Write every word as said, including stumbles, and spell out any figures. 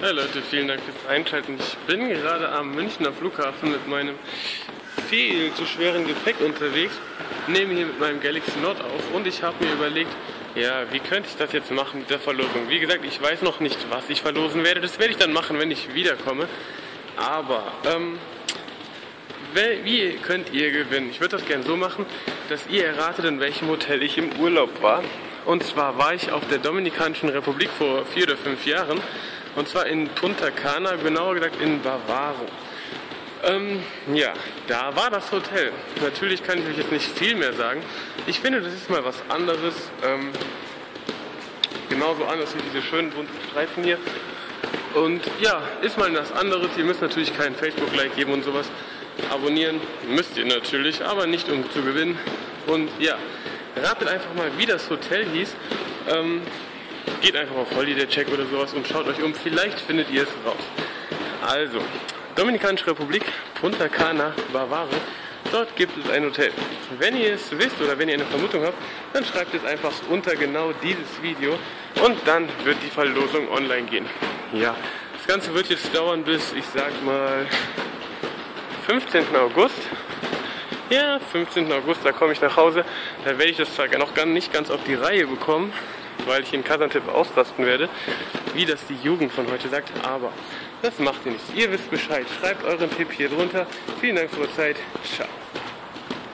Ja Leute, vielen Dank fürs Einschalten. Ich bin gerade am Münchner Flughafen mit meinem viel zu schweren Gepäck unterwegs, nehme hier mit meinem Galaxy Note auf und ich habe mir überlegt, ja, wie könnte ich das jetzt machen mit der Verlosung? Wie gesagt, ich weiß noch nicht, was ich verlosen werde. Das werde ich dann machen, wenn ich wiederkomme. Aber, ähm, wie könnt ihr gewinnen? Ich würde das gerne so machen, dass ihr erratet, in welchem Hotel ich im Urlaub war. Und zwar war ich auf der Dominikanischen Republik vor vier oder fünf Jahren. Und zwar in Punta Cana, genauer gesagt in Bavaro. Ähm, ja, da war das Hotel. Natürlich kann ich euch jetzt nicht viel mehr sagen. Ich finde, das ist mal was anderes. Ähm, genauso anders wie diese schönen bunten Streifen hier. Und ja, ist mal was anderes. Ihr müsst natürlich keinen Facebook-Like geben und sowas. Abonnieren müsst ihr natürlich, aber nicht um zu gewinnen. Und ja, ratet einfach mal, wie das Hotel hieß. Ähm, geht einfach auf Holiday Check oder sowas und schaut euch um. Vielleicht findet ihr es raus. Also, Dominikanische Republik, Punta Cana, Bavaro. Dort gibt es ein Hotel. Wenn ihr es wisst oder wenn ihr eine Vermutung habt, dann schreibt es einfach unter genau dieses Video und dann wird die Verlosung online gehen. Ja, das Ganze wird jetzt dauern bis, ich sag mal, fünfzehnten August. Ja, fünfzehnten August, da komme ich nach Hause. Da werde ich das zwar noch gar nicht ganz auf die Reihe bekommen, weil ich in Kazantip ausrasten werde, wie das die Jugend von heute sagt, aber das macht ihr nichts. Ihr wisst Bescheid. Schreibt euren Tipp hier drunter. Vielen Dank für eure Zeit. Ciao.